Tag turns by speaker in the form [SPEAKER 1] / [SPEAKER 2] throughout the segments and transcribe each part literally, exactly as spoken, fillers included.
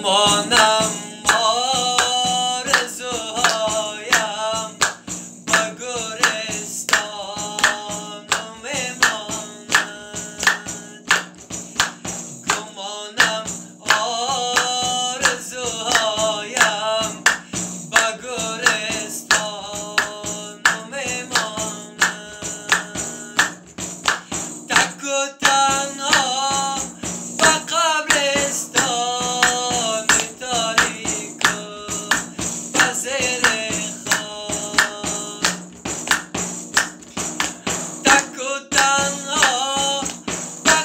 [SPEAKER 1] گمانم آرزوهایم با گورستان میماند. گمانم آرزوهایم با گورستان میماند. تک و تنها با قبرستان تاریک و زیر خاک. تک و تنها با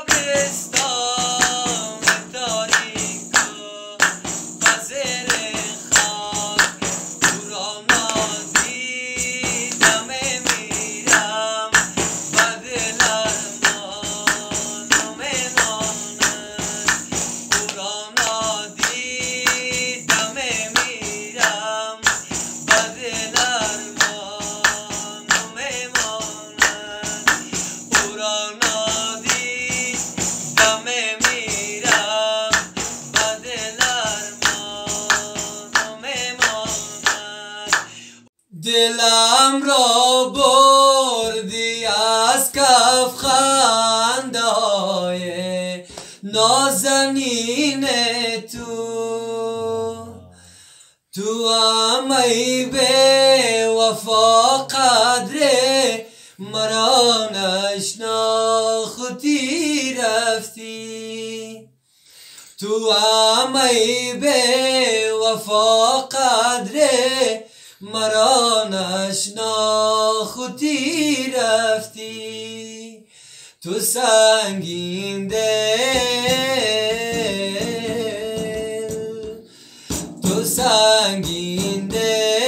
[SPEAKER 1] قبرستان تاریک و زیر خاک. او را نادیدم میمیرم و دل ارمان میماند. او را نادیدم میمیرم و دل ارمان میماند. او را نادیدم میمیرم و دل ارمان میماند. دلم را بردی از کف خنده‌های نازنین تو. تو هم ای به وفا قدر مرا نشناختی رفتی. تو هم ای به وفا قدر مرا نشناختی رفتی. تو سنگین دل، تو سنگین دل